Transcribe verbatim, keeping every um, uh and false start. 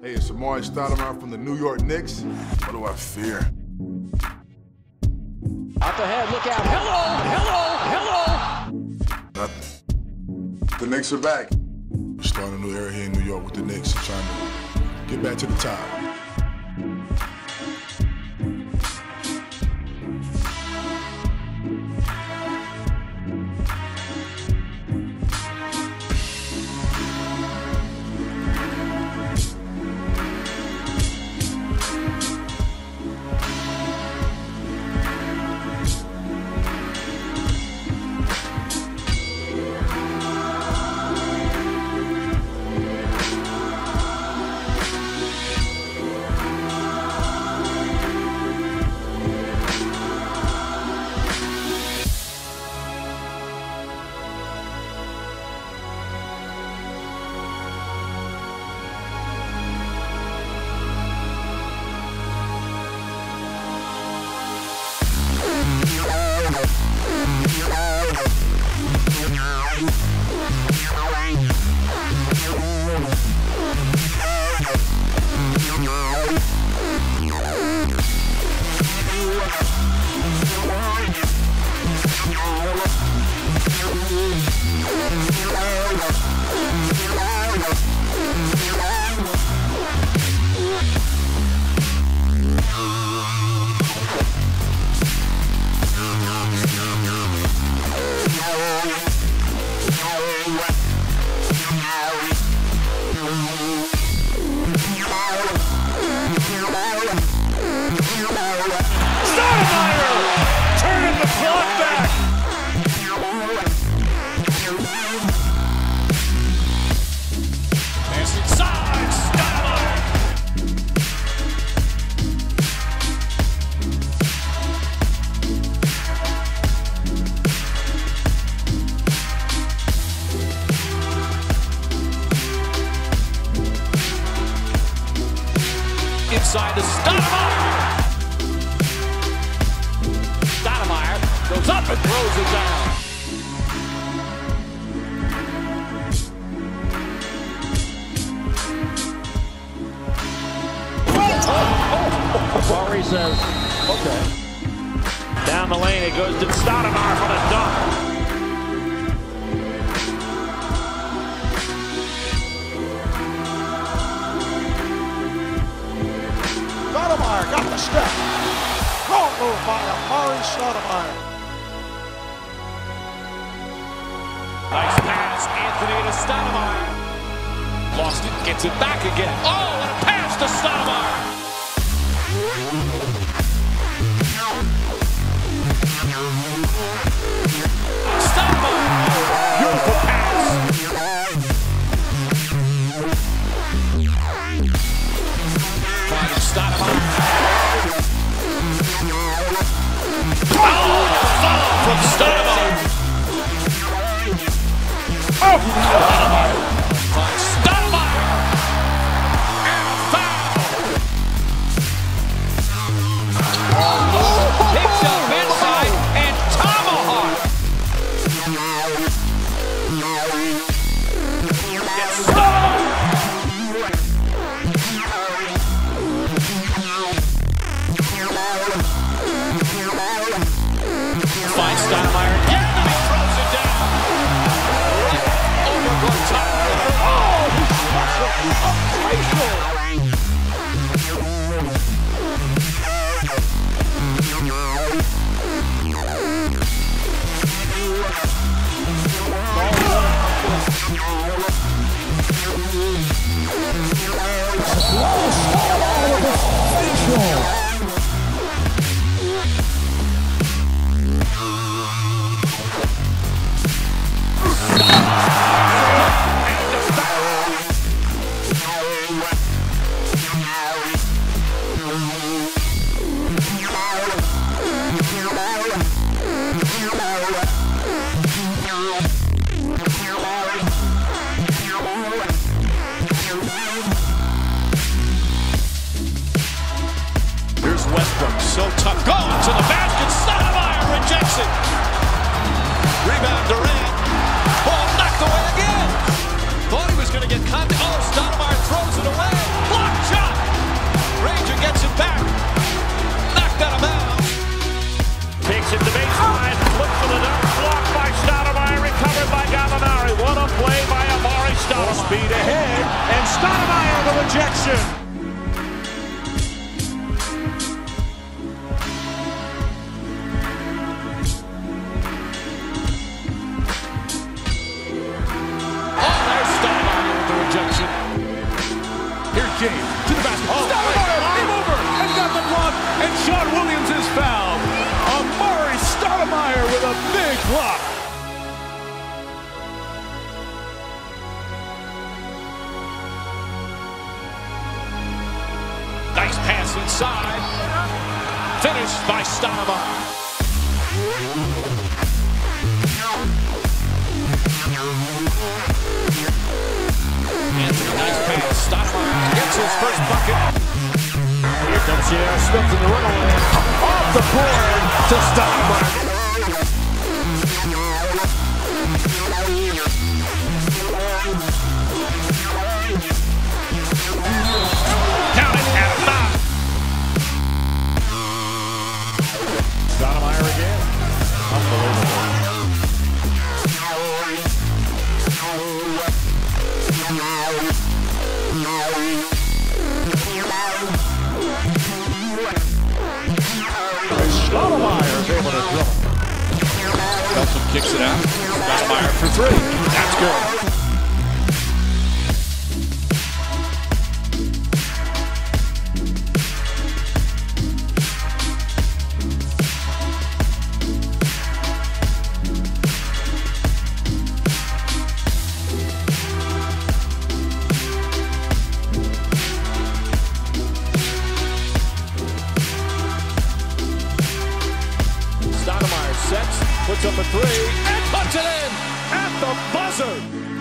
Hey, it's Amar'e Stoudemire from the New York Knicks. What do I fear? Out the head, look out. Hello, hello, hello. Nothing. The Knicks are back. We're starting a new era here in New York with the Knicks, trying to get back to the top. Stoudemire turning the clock back. Pass inside, Stoudemire. Inside to Stoudemire. Goes up and throws it down. Amar'e says, okay. Down the lane, it goes to Stoudemire for the dunk. Stoudemire got the step. Great move by Amar'e Stoudemire. Nice pass, Anthony to Stoudemire. Lost it, gets it back again. Oh, and a pass to Stoudemire. Stoudemire, beautiful pass. Finding Stoudemire. Oh, follow from Stoudemire. Oh! Stoudemire! Stoudemire! And a foul! Oh, picks up inside and tomahawk! Gets Stoudemire! Finds Stoudemire again and he throws it down! So tough, going to the basket, Stoudemire rejects it. Rebound Durant, ball knocked away again. Thought he was going to get contact. Oh, Stoudemire throws it away. Blocked rejection. Oh, there's Stoudemire with the rejection. Here's James to the basket. Oh, Stoudemire came over and got the block, and Sean Williams is fouled. Amar'e Stoudemire with a big block. Nice pass inside. Finished by Stoudemire. Anthony, nice pass. Stoudemire gets his first bucket. Here comes J R. Smith in the runaway. Off the board to Stoudemire. Count it at a foul. Stoudemire again. Unbelievable. Stoudemire is able to dribble. Felton kicks it out. Stoudemire for three. That's good. Stoudemire sets, puts up a three, and puts it in at the buzzer.